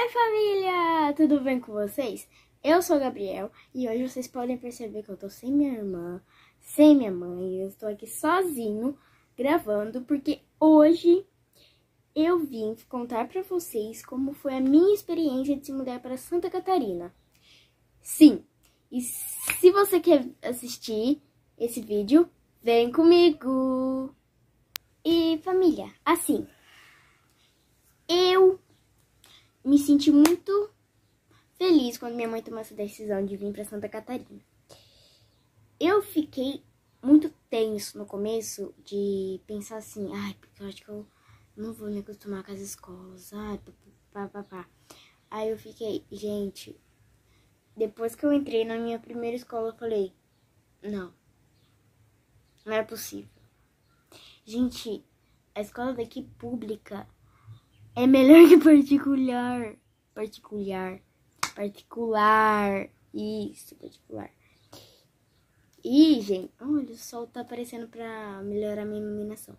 Oi família, tudo bem com vocês? Eu sou o Gabriel e hoje vocês podem perceber que eu tô sem minha irmã, sem minha mãe. Eu estou aqui sozinho gravando porque hoje eu vim contar pra vocês como foi a minha experiência de se mudar para Santa Catarina. Sim, e se você quer assistir esse vídeo, vem comigo! E família, assim, eu me senti muito feliz quando minha mãe tomou essa decisão de vir para Santa Catarina. Eu fiquei muito tenso no começo de pensar assim, porque eu acho que eu não vou me acostumar com as escolas, pá. Aí eu fiquei, gente, depois que eu entrei na minha primeira escola, eu falei, não é possível. Gente, a escola daqui pública é melhor que particular. Isso, particular. E, gente, olha, o sol tá aparecendo pra melhorar minha iluminação.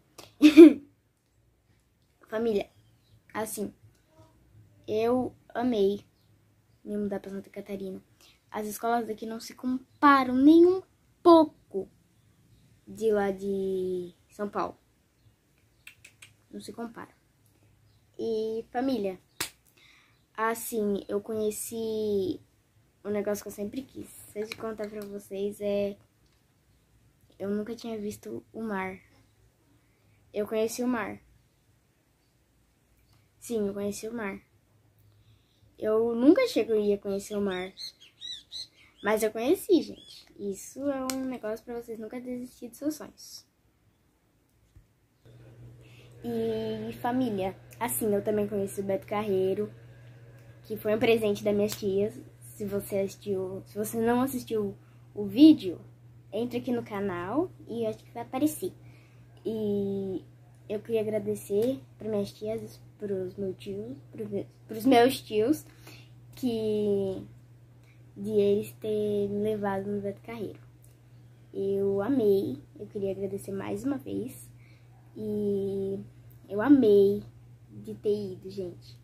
Família, assim, eu amei me mudar pra Santa Catarina. As escolas daqui não se comparam nem um pouco de lá de São Paulo. Não se compara. E, família, assim, eu conheci um negócio que eu sempre quis. Se eu contar pra vocês, eu nunca tinha visto o mar. Eu conheci o mar. Sim, eu conheci o mar. Eu nunca achei que eu ia conhecer o mar. Mas eu conheci, gente. Isso é um negócio pra vocês nunca desistir dos seus sonhos. E, família, assim, eu também conheci o Beto Carreiro, que foi um presente das minhas tias. Se você não assistiu o vídeo, entra aqui no canal e acho que vai aparecer. E eu queria agradecer para minhas tias, pros meus tios, de eles terem me levado no Beto Carreiro. Eu amei, eu queria agradecer mais uma vez. E eu amei de ter ido, gente.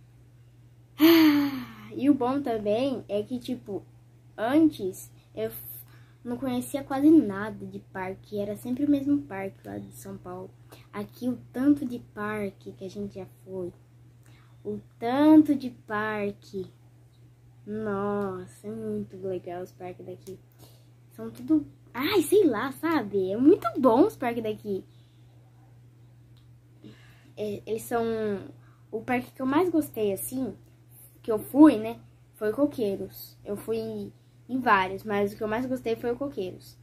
E o bom também é que, tipo, antes eu não conhecia quase nada de parque. Era sempre o mesmo parque lá de São Paulo. Aqui o tanto de parque que a gente já foi. O tanto de parque. Nossa, é muito legal os parques daqui. São tudo... sei lá, sabe? É muito bom os parques daqui. Eles são... O parque que eu mais gostei, assim, que eu fui, né, foi o Coqueiros. Eu fui em vários, mas o que eu mais gostei foi o Coqueiros.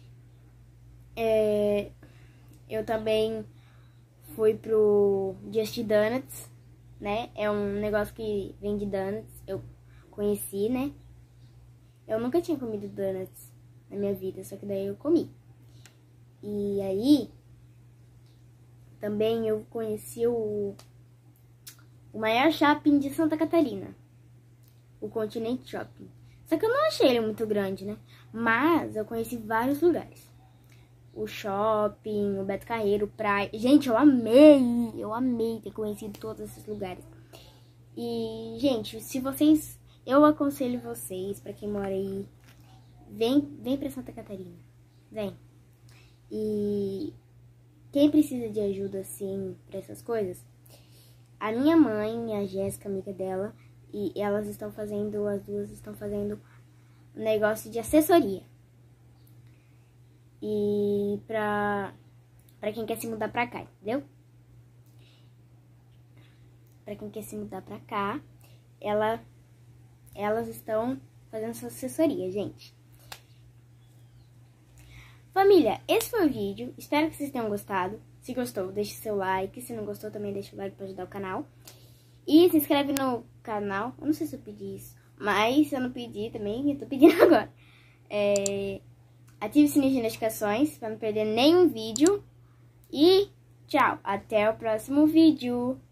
Eu também fui pro Just Donuts, né, é um negócio que vende donuts. Eu conheci, né. Eu nunca tinha comido donuts na minha vida, só que daí eu comi. E aí... Também eu conheci o maior shopping de Santa Catarina, o Continente Shopping. Só que eu não achei ele muito grande, né? Mas eu conheci vários lugares. O shopping, o Beto Carreiro, praia. Gente, eu amei ter conhecido todos esses lugares. E, gente, eu aconselho vocês, pra quem mora aí, vem pra Santa Catarina. Vem. E... quem precisa de ajuda, assim, pra essas coisas, a minha mãe e a Jéssica, amiga dela, e as duas estão fazendo um negócio de assessoria. E pra quem quer se mudar pra cá, entendeu? Pra quem quer se mudar pra cá, elas estão fazendo essa assessoria, gente. Família, esse foi o vídeo, espero que vocês tenham gostado. Se gostou, deixe seu like, se não gostou também deixa o like para ajudar o canal. E se inscreve no canal, eu não sei se eu pedi isso, mas se eu não pedir também, eu tô pedindo agora. Ative o sininho de notificações para não perder nenhum vídeo. E tchau, até o próximo vídeo.